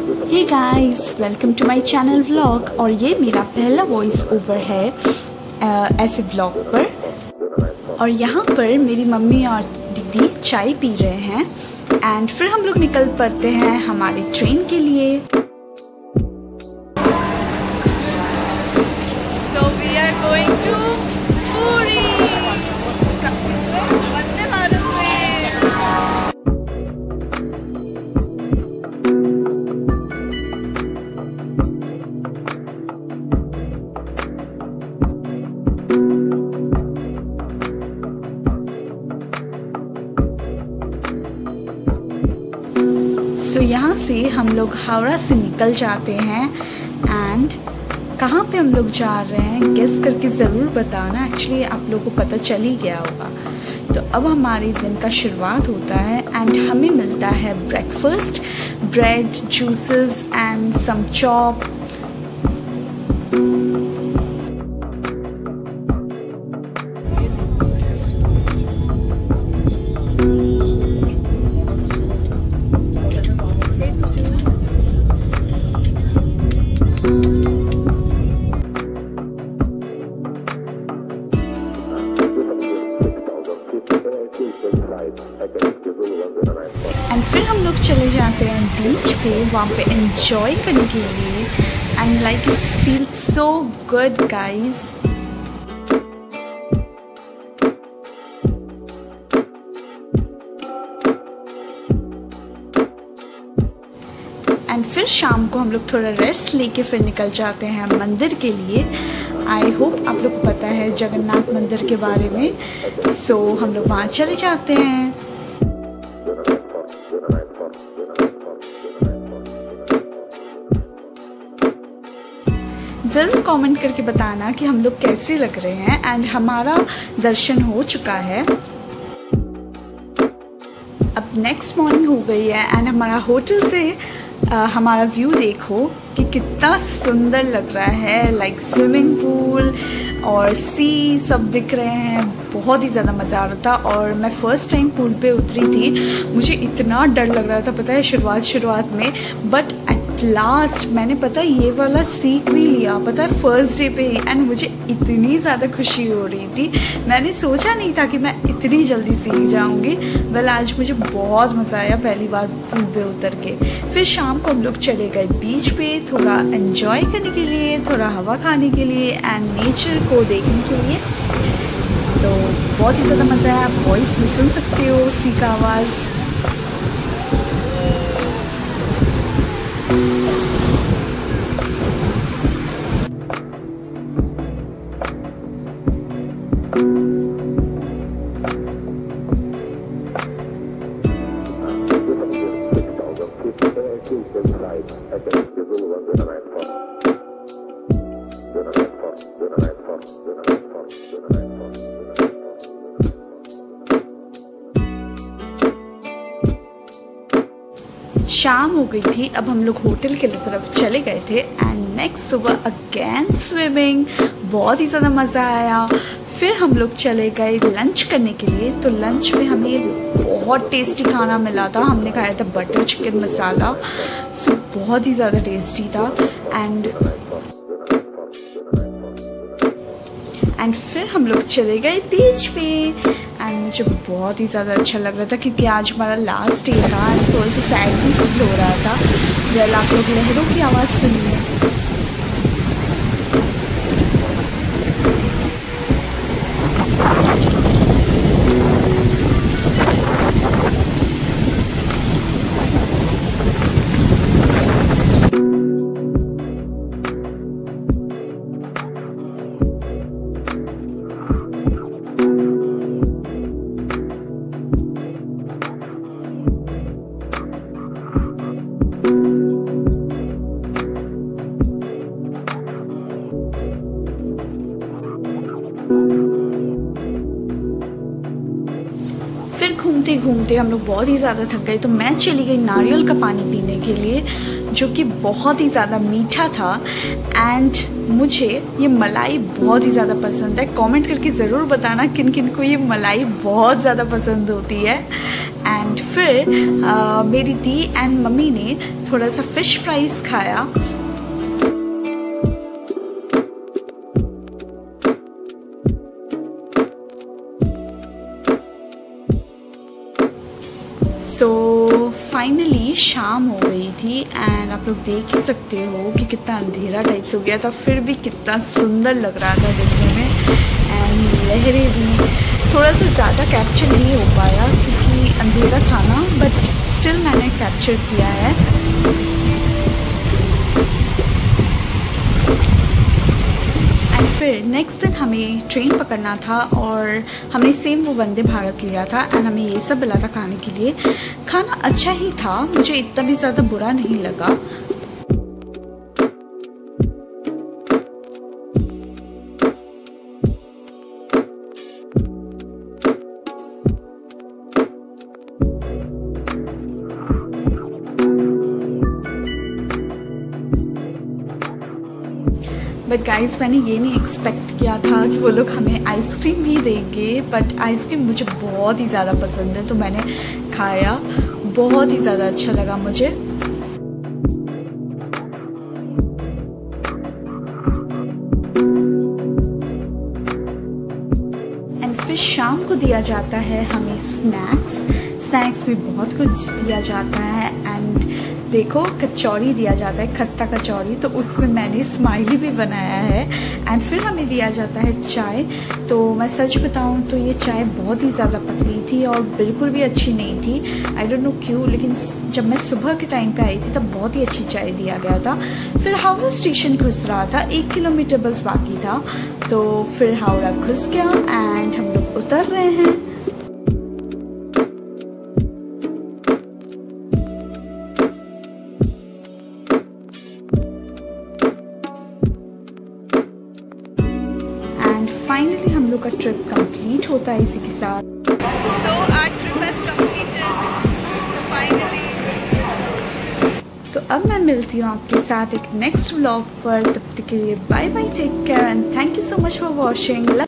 Hey guys, welcome to my channel vlog. और ये मेरा पहला वॉइस ओवर है ऐसे व्लॉग पर। और यहाँ पर मेरी मम्मी और दीदी चाय पी रहे हैं एंड फिर हम लोग निकल पड़ते हैं हमारी ट्रेन के लिए। So we are going to Puri. Vande Bharat में। तो यहाँ से हम लोग हावड़ा से निकल जाते हैं एंड कहाँ पे हम लोग जा रहे हैं गेस करके ज़रूर बताना। एक्चुअली आप लोगों को पता चल ही गया होगा। तो अब हमारे दिन का शुरुआत होता है एंड हमें मिलता है breakfast, bread, juices and some chop. And फिर हम लोग चले जाते हैं बीच पे, वहाँ पे एंजॉय करने के लिए and like it feels so good guys. And फिर शाम को हम लोग थोड़ा रेस्ट लेके फिर निकल जाते हैं मंदिर के लिए। आई होप आप लोग को पता है जगन्नाथ मंदिर के बारे में। सो हम लोग वहाँ चले जाते हैं। ज़रूर कमेंट करके बताना कि हम लोग कैसे लग रहे हैं। एंड हमारा दर्शन हो चुका है। अब नेक्स्ट मॉर्निंग हो गई है एंड हमारा होटल से हमारा व्यू देखो कि कितना सुंदर लग रहा है। लाइक स्विमिंग पूल और सी सब दिख रहे हैं। बहुत ही ज़्यादा मज़ा आ रहा था। और मैं फ़र्स्ट टाइम पूल पे उतरी थी, मुझे इतना डर लग रहा था पता है शुरुआत में, बट एट लास्ट मैंने पता है ये वाला सीख भी लिया पता है फर्स्ट डे पे ही। एंड मुझे इतनी ज़्यादा खुशी हो रही थी, मैंने सोचा नहीं था कि मैं इतनी जल्दी सीख जाऊँगी। वेल आज मुझे बहुत मज़ा आया पहली बार पूल पे उतर के। फिर शाम को हम लोग चले गए बीच पे थोड़ा एंजॉय करने के लिए, थोड़ा हवा खाने के लिए एंड नेचर को देखने के लिए। तो बहुत ही ज़्यादा मज़ा आया। आप वॉइस में सुन सकते हो सी का आवाज़। शाम हो गई थी, अब हम लोग होटल के तरफ चले गए थे एंड नेक्स्ट सुबह अगेन स्विमिंग। बहुत ही ज़्यादा मज़ा आया। फिर हम लोग चले गए लंच करने के लिए। तो लंच में हमें बहुत टेस्टी खाना मिला था। हमने खाया था बटर चिकन मसाला, सो बहुत ही ज़्यादा टेस्टी था। एंड फिर हम लोग चले गए बीच पे एंड मुझे बहुत ही ज़्यादा अच्छा लग रहा था क्योंकि आज हमारा लास्ट डे था एंड थोड़ा सा सैड भी फील हो रहा था। वेल आप लोग लहरों की आवाज़ सुनिए। घूमते हम लोग बहुत ही ज़्यादा थक गए, तो मैं चली गई नारियल का पानी पीने के लिए, जो कि बहुत ही ज़्यादा मीठा था। एंड मुझे ये मलाई बहुत ही ज़्यादा पसंद है। कमेंट करके ज़रूर बताना किन किन को ये मलाई बहुत ज़्यादा पसंद होती है। एंड फिर मेरी दी एंड मम्मी ने थोड़ा सा फ़िश फ्राइज़ खाया। तो फाइनली शाम हो गई थी एंड आप लोग देख ही सकते हो कि कितना अंधेरा टाइप से हो गया था, फिर भी कितना सुंदर लग रहा था देखने में। एंड लहरें भी थोड़ा सा ज़्यादा कैप्चर नहीं हो पाया क्योंकि अंधेरा था ना, बट स्टिल मैंने कैप्चर किया है। फिर नेक्स्ट दिन हमें ट्रेन पकड़ना था और हमने सेम वो वंदे भारत लिया था एंड हमें ये सब मिला था खाने के लिए। खाना अच्छा ही था, मुझे इतना भी ज़्यादा बुरा नहीं लगा। बट गाइस मैंने ये नहीं एक्सपेक्ट किया था कि वो लोग हमें आइसक्रीम भी देंगे, बट आइसक्रीम मुझे बहुत ही ज़्यादा पसंद है तो मैंने खाया, बहुत ही ज़्यादा अच्छा लगा मुझे। एंड फिर शाम को दिया जाता है हमें स्नैक्स में बहुत कुछ दिया जाता है। एंड देखो कचौड़ी दिया जाता है, खस्ता कचौड़ी, तो उसमें मैंने स्माइली भी बनाया है। एंड फिर हमें दिया जाता है चाय। तो मैं सच बताऊं तो ये चाय बहुत ही ज़्यादा पतली थी और बिल्कुल भी अच्छी नहीं थी। आई डोंट नो क्यों, लेकिन जब मैं सुबह के टाइम पे आई थी तब बहुत ही अच्छी चाय दिया गया था। फिर हावड़ा स्टेशन घुस रहा था, 1 किलोमीटर बस बाकी था, तो फिर हावड़ा घुस गया एंड हम लोग उतर रहे हैं। फाइनली हम लोग का ट्रिप कंप्लीट होता है इसी के साथ। So our trip has completed finally। तो अब मैं मिलती हूँ आपके साथ एक नेक्स्ट व्लॉग पर, तब तक के लिए bye bye, take care and thank you so much for watching.